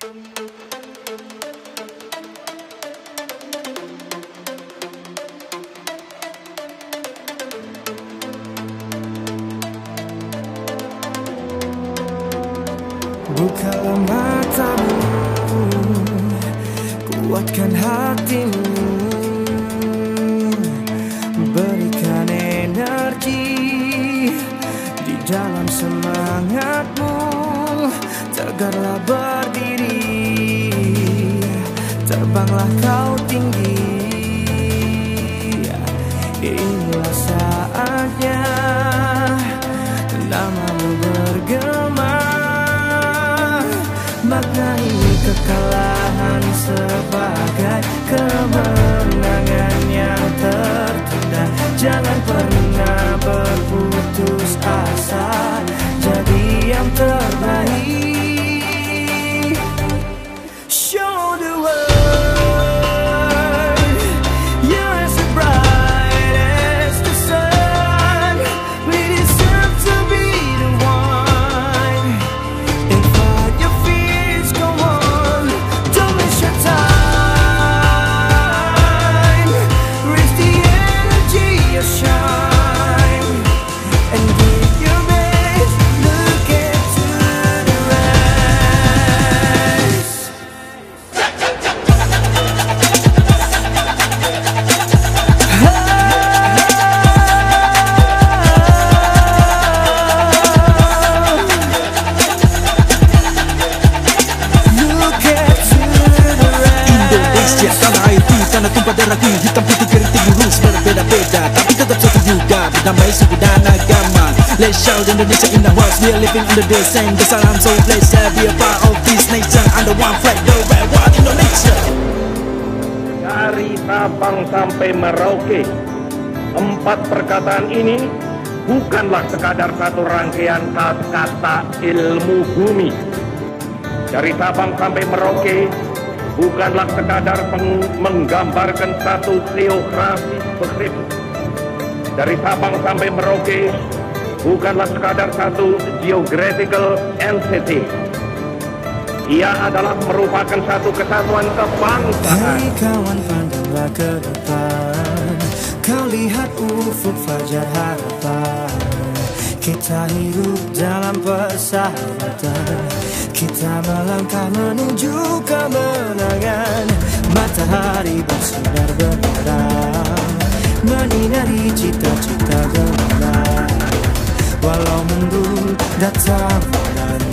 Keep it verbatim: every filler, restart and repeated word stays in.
Bukalah matamu, kuatkan hatimu, berikan energi di dalam semangatmu. Tegarlah berdiri, terbanglah kau tinggi. Inilah saatnya namamu bergema. Maknai kekalahan sebagai kemenangan yang tertunda. Jangan pernah berputus asa, jadi yang terbaik. Show the world you're as bright as the sun. We deserve to be the one. And fight your fears, go on, don't waste your time. Raise the energy, your shine, and give your best. Look into the rest. Look into the rest. Indonesia, tanah airku, tanah tumpah darahku. Hitam putih keriting lurus berbeda-beda, tapi tetap satu juga, berdamai suku dan agama. Let's shout Indonesia in the world. We are living under the same. The salam so blessed to be a part of this nation. Under one flag, the red one Indonesia. Dari Sabang sampai Merauke, empat perkataan ini bukanlah sekadar satu rangkaian kata ilmu bumi. Dari Sabang sampai Merauke bukanlah sekadar menggambarkan satu geografi skrip. Dari Sabang sampai Merauke bukanlah sekadar satu geographical entity. Ia adalah merupakan satu kesatuan kebangsaan. Hei kawan, pandanglah ke depan. Kau lihat ufuk fajar harapan. Kita hidup dalam persahabatan. Kita melangkah menuju kemenangan. Matahari bersinar benderang, menyinari cita-cita gelap. Walau mendung datang dan